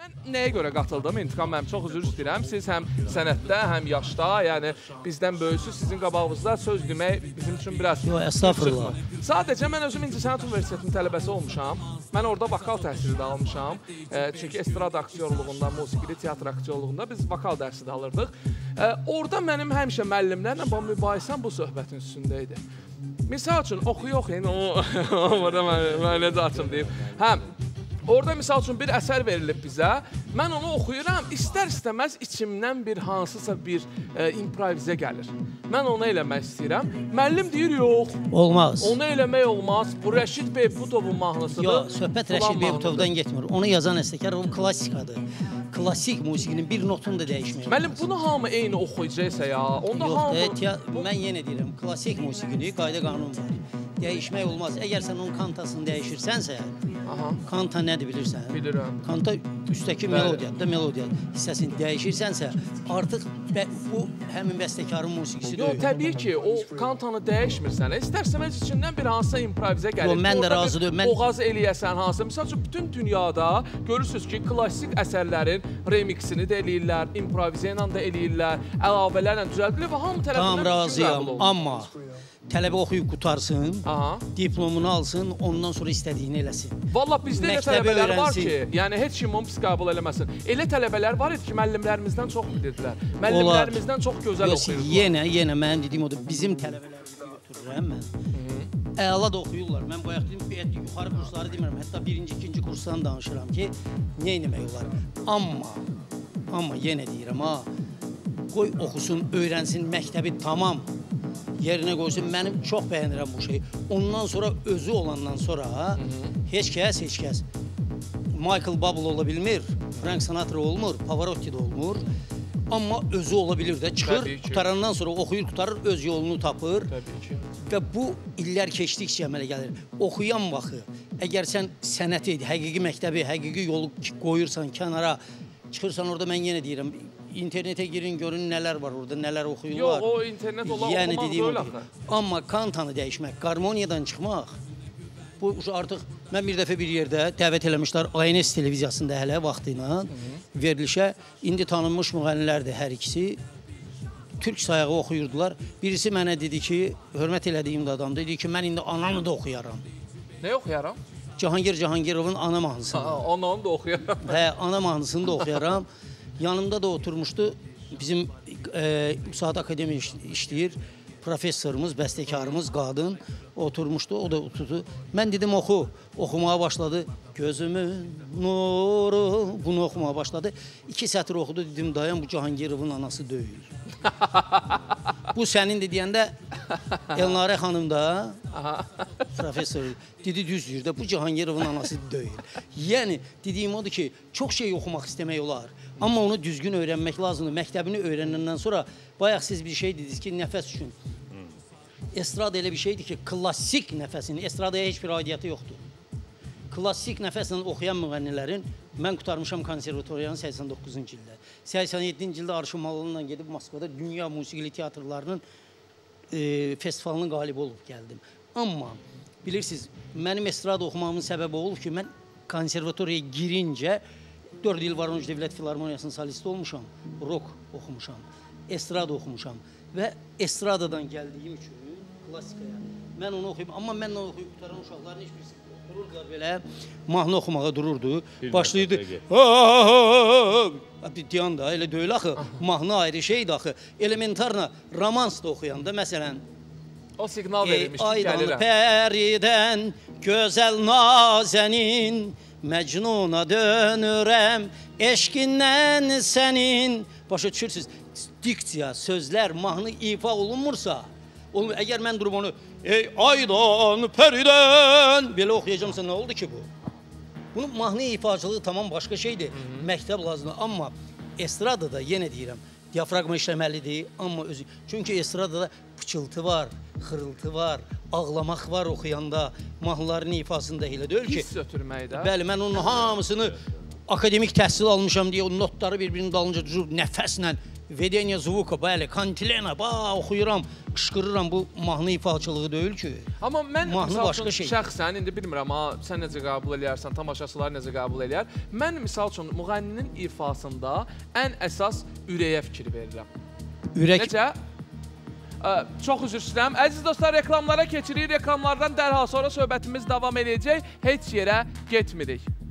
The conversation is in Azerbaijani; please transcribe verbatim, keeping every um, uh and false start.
Mən nəyə görə qatıldım? İntiqam mənim çox üzr istəyirəm. Siz həm sənətdə, həm yaşda, yəni bizdən böyüsünüz, sizin qabağınızda söz demək bizim üçün biraz... Yox, estağfurullah. Sadəcə mən özüm İncəsənət Universitetinin tələbəsi olmuşam. Mən orada vokal təhsili də almışam. E, çünki estrada aktyorluğunda, musiqili teatr aktyorluğunda biz vokal dərsi də alırdıq. E, orada mənim həmişə müəllimlərlə bu mübahisəm bu söhbətin üstündə idi. Misal üçün, oxuya-oxuyun, orada mən necə açım deyim. Həm, orada misal üçün bir əsər verilib bizə, mən onu oxuyuram, istər-istəməz içimdən bir hansısa bir e, improvizə gəlir. Mən onu eləmək istəyirəm. Müəllim deyir, yox. Olmaz. Onu eləmək olmaz. Bu Rəşid Beybutovun mahnısıdır. Yox, söhbət Rəşid Beybutovdan getmir. Onu yazan əstəkar, o klassikadır. Klassik musiqinin bir notunu da dəyişməyir. Müəllim, bunu hamı eyni oxuyacaqsa ya, onda yox, hamı... Yox, mən yenə deyirəm, klassik musiqini qayda qanun var. Dəyişmək olmaz. Əgər sən onun kantasını dəyişirsənsə, aha, kanta nədir bilirsən? Bilirəm. Kanta üstəki melodiyadır da, melodiya hissəsini dəyişirsənsə, artıq bu həmin bəstəkarın musiqisi deyil. Yox, təbii ki, o kantanı dəyişmirsən. İstər-istəməz içindən bir hansısa improvizə gəlir. Yox, mən də razıdır. Mən... Boğaz eləyəsən hansısa. Misal üçün, bütün dünyada görürsünüz ki, klassik əsərlərin remixini də eləyirlər, improvizə ilə də eləyirlər, əlavələrlə düzəldilir və hamı tərəfindən razıyam, amma tələbə oxuyub qutarsın, aha, diplomunu alsın, ondan sonra istədiyini eləsin. Valla bizdə elə tələbələr var ki, yəni heç kim onu pis qəbul eləməsin. Elə tələbələr var idi ki, müəllimlərimizdən çox bilirdilər. Müəllimlərimizdən çox gözəl oxuyurdular. Yenə, yenə mənim dediyim odur, bizim tələbələrimizi götürürəm mən. Əla da oxuyurlar. Mən bayaq dedim, yuxarı kursları demirəm, hətta birinci, ikinci kursdan danışıram ki, nə eləmək olar. Amma, amma yenə deyirəm, ha, qoy oxusun, öyrənsin, məktəbi tamam yerinə qoysun. Mənim çox bəyənirəm bu şeyi. Ondan sonra, özü olandan sonra heç kəs, heç kəs Michael Bublé ola bilmir, Frank Sinatra olmur, Pavarotti də olmur. Amma özü ola bilir də, çıxır, qutarandan sonra oxuyur, qutarır, öz yolunu tapır. Və bu illər keçdikcə əmələ gəlir. Oxuyan vaxtı, əgər sən sənəti, həqiqi məktəbi, həqiqi yolu qoyursan kənara, çıxırsan orada, mən yenə deyirəm, internetə girin, görün nələr var orada, nələr oxuyurlar. Yox, o internet olan yəni, oxumaq da öyle axı. Amma kantanı dəyişmək, qarmoniyadan çıxmaq, bu artıq, mən bir dəfə bir yerdə dəvət eləmişlər, A N S televiziyasında hələ vaxtı ilə verilişə, indi tanınmış müğənnilərdir hər ikisi, türk sayağı oxuyurdular. Birisi mənə dedi ki, hörmət elədiyim də adam, dedi ki, mən indi ananı da oxuyaram. Nə oxuyaram? Cahangir Cahangirovun ana mahnısını. Ananı da oxuyaram. Hə, ana mahnısını da oxuyaram. Yanımda da oturmuşdu, bizim e, Saat Akademi işləyir, professorumuz, bəstəkarımız, qadın oturmuşdu, o da oturdu. Mən dedim, oxu, oxumaya başladı. Gözümün nuru, bunu oxumaya başladı. İki sətr oxudu, dedim, dayan, bu Cahangirovun anası deyil. Bu sənin de deyəndə, Elnarə xanım da, professor, dedi, düz deyir də, bu Cahangirovun anası deyil. Yəni, dediyim odur ki, çox şey oxumaq istəmək olar. Amma onu düzgün öyrənmək lazımdır. Məktəbini öyrənəndən sonra, bayaq siz bir şey dediniz ki, nəfəs üçün. Estrada elə bir şeydir ki, klassik nəfəsini, estradaya heç bir aidiyyatı yoxdur. Klassik nəfəslə oxuyan müğənnilərin, mən qutarmışam konservatoriyanın səksən doqquzuncu ildə. səksən yeddinci ildə Arşın Malınla gedib Moskvada dünya musiqili teatrlarının e, festivalının qalibi olub gəldim. Amma, bilirsiniz, mənim estrada oxumamın səbəbi olub ki, mən konservatoriyaya girincə dörd il Voronezh Dövlət Filarmoniyasının solisti olmuşam, rock oxumuşam, estrada oxumuşam və estradadan gəldiyim üçün klassikaya, mən onu oxuyub, amma mən onu oxuyub qutaran uşaqların heç birisi dururdular belə, mahnı oxumağa dururdu, başlayırdı, diyan da, elə deyil axı, mahnı ayrı şeydir axı, elementarla romans da oxuyanda, məsələn, o siqnal verilmiş ki, gəlirəm. Aydan pəridən, gözəl nazənin, Məcnuna dönürəm, eşqindən sənin, başa düşürsünüz, diksiya, sözlər, mahnı ifa olunmursa, əgər mən durub onu, ey aydan pəridən, belə oxuyacamsa nə oldu ki bu? Bunun mahnı ifacılığı tamam başqa şeydir, məktəb lazımdır, amma estradada yenə deyirəm, diafragma işləməlidir, amma özü, çünki estradada pıçıltı var, xırıltı var, ağlamaq var oxuyanda, mahnıların ifasında elə deyil ki. Hiss ötürməkdə. Bəli, mən onun hamısını akademik təhsil almışam deyə, o notları bir-birinin dalınca durub nəfəslə vedeniya zvuka, bəli, kantilena, bax, oxuyuram, qışqırıram, bu mahnı ifaçılığı deyil ki. Amma mən mahnı misal başqa üçün şey. şəxsən, indi bilmirəm, ha, sən necə qəbul edərsən, tamaşaçılar necə qəbul edər. Mən misal üçün müğənninin ifasında ən əsas ürəyə fikir verirəm. Ürək... Necə? Ə, çox üzr istəyirəm. Əziz dostlar, reklamlara keçirik. Reklamlardan dərhal sonra söhbətimiz davam edəcək. Heç yerə getmirik.